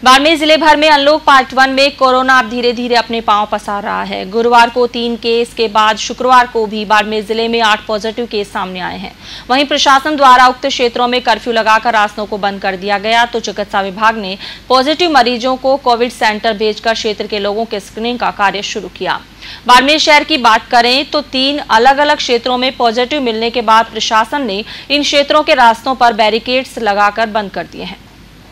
बाड़मेर जिले भर में अनलॉक पार्ट 1 में कोरोना अब धीरे धीरे अपने पांव पसार रहा है। गुरुवार को 3 केस के बाद शुक्रवार को भी बाड़मेर जिले में 8 पॉजिटिव केस सामने आए हैं। वहीं प्रशासन द्वारा उक्त क्षेत्रों में कर्फ्यू लगाकर रास्तों को बंद कर दिया गया, तो चिकित्सा विभाग ने पॉजिटिव मरीजों को कोविड सेंटर भेजकर क्षेत्र के लोगों के स्क्रीनिंग का कार्य शुरू किया। बाड़मेर शहर की बात करें तो 3 अलग अलग क्षेत्रों में पॉजिटिव मिलने के बाद प्रशासन ने इन क्षेत्रों के रास्तों पर बैरिकेड्स लगाकर बंद कर दिए हैं।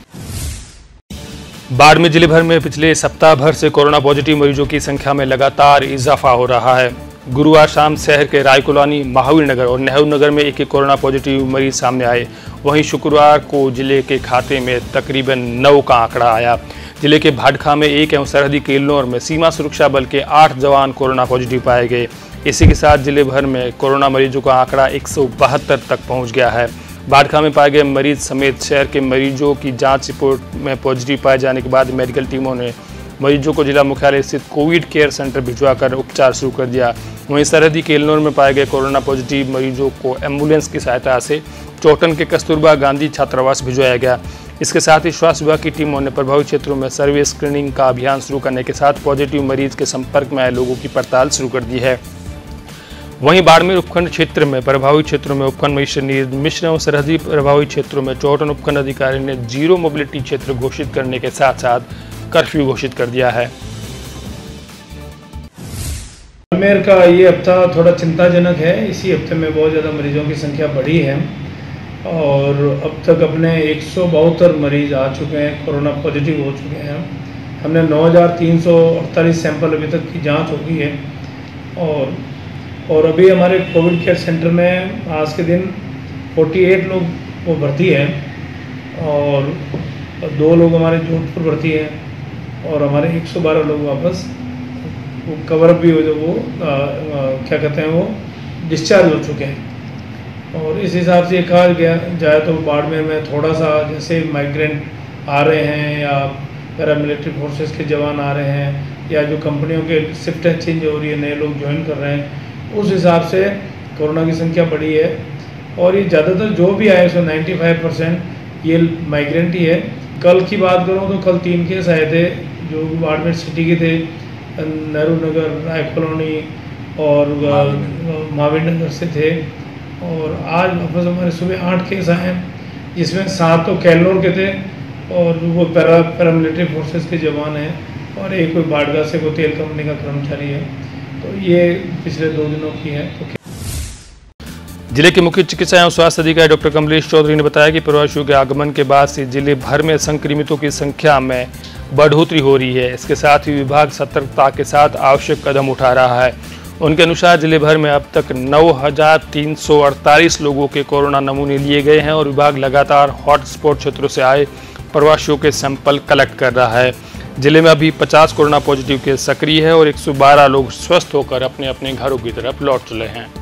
बाड़मेर जिले भर में पिछले सप्ताह भर से कोरोना पॉजिटिव मरीजों की संख्या में लगातार इजाफा हो रहा है। गुरुवार शाम शहर के राय कॉलोनी, महावीर नगर और नेहरू नगर में एक कोरोना पॉजिटिव मरीज सामने आए। वहीं शुक्रवार को जिले के खाते में तकरीबन 9 का आंकड़ा आया। जिले के भाटखा में 1 एवं सरहदी केलनौर में सीमा सुरक्षा बल के 8 जवान कोरोना पॉजिटिव पाए गए। इसी के साथ जिले भर में कोरोना मरीजों का आंकड़ा 172 तक पहुँच गया है। भाटखा में पाए गए मरीज समेत शहर के मरीजों की जांच रिपोर्ट में पॉजिटिव पाए जाने के बाद मेडिकल टीमों ने मरीजों को जिला मुख्यालय स्थित कोविड केयर सेंटर भिजवाकर उपचार शुरू कर दिया। वहीं सरहदी केलनौर में पाए गए कोरोना पॉजिटिव मरीजों को एम्बुलेंस की सहायता से चौटन के कस्तूरबा गांधी छात्रावास भिजवाया गया। इसके साथ ही स्वास्थ्य विभाग की टीमों ने प्रभावित क्षेत्रों में सर्वे स्क्रीनिंग का अभियान शुरू करने के साथ पॉजिटिव मरीज के संपर्क में आए लोगों की पड़ताल शुरू कर दी है। वहीं बाड़मेर उपखंड क्षेत्र में प्रभावित क्षेत्रों में उपखंड मजिस्ट्रेट मिश्र एवं सरहदी प्रभावित क्षेत्रों में चौटन उपखंड अधिकारी ने जीरो मोबिलिटी क्षेत्र घोषित करने के साथ साथ कर्फ्यू घोषित कर दिया है। बाड़मेर का ये हफ्ता थोड़ा चिंताजनक है। इसी हफ्ते में बहुत ज़्यादा मरीजों की संख्या बढ़ी है और अब तक अपने 172 मरीज आ चुके हैं, कोरोना पॉजिटिव हो चुके हैं। हमने 9,348 सैंपल अभी तक की जाँच हो गई है और अभी हमारे कोविड केयर सेंटर में आज के दिन 48 लोग वो भर्ती हैं और 2 लोग हमारे जोधपुर भर्ती हैं और हमारे 112 लोग वापस वो कवर अप भी हो, जो वो क्या कहते हैं, वो डिस्चार्ज हो चुके हैं। और इस हिसाब से कहा गया जाए तो बाड़मेर में थोड़ा सा जैसे माइग्रेंट आ रहे हैं या पैरामिलिट्री फोर्सेस के जवान आ रहे हैं या जो कंपनियों के शिफ्टें चेंज हो रही है, नए लोग ज्वाइन कर रहे हैं, उस हिसाब से कोरोना की संख्या बढ़ी है। और ये ज़्यादातर जो भी आए सो 95% ये माइग्रेंट ही है। कल की बात करूँ तो कल 3 केस आए थे जो बाड़मेर सिटी के थे, नेहरू नगर, राय कॉलोनी और महावीर नगर से थे। और आज वापस हमारे सुबह 8 केस आए हैं, जिसमें 7 तो केलनौर के थे और वो पैरामिलिट्री फोर्सेस के जवान हैं और एक कोई बाड़गा से कोई तेल कंपनी का कर्मचारी है। तो ये पिछले 2 दिनों की है। जिले के मुख्य चिकित्सा एवं स्वास्थ्य अधिकारी डॉक्टर कमलेश चौधरी ने बताया कि प्रवासियों के आगमन के बाद से जिले भर में संक्रमितों की संख्या में बढ़ोतरी हो रही है। इसके साथ ही विभाग सतर्कता के साथ आवश्यक कदम उठा रहा है। उनके अनुसार जिले भर में अब तक 9,348 लोगों के कोरोना नमूने लिए गए हैं और विभाग लगातार हॉटस्पॉट क्षेत्रों से आए प्रवासियों के सैंपल कलेक्ट कर रहा है। जिले में अभी 50 कोरोना पॉजिटिव केस सक्रिय है और 112 लोग स्वस्थ होकर अपने अपने घरों की तरफ लौट चले हैं।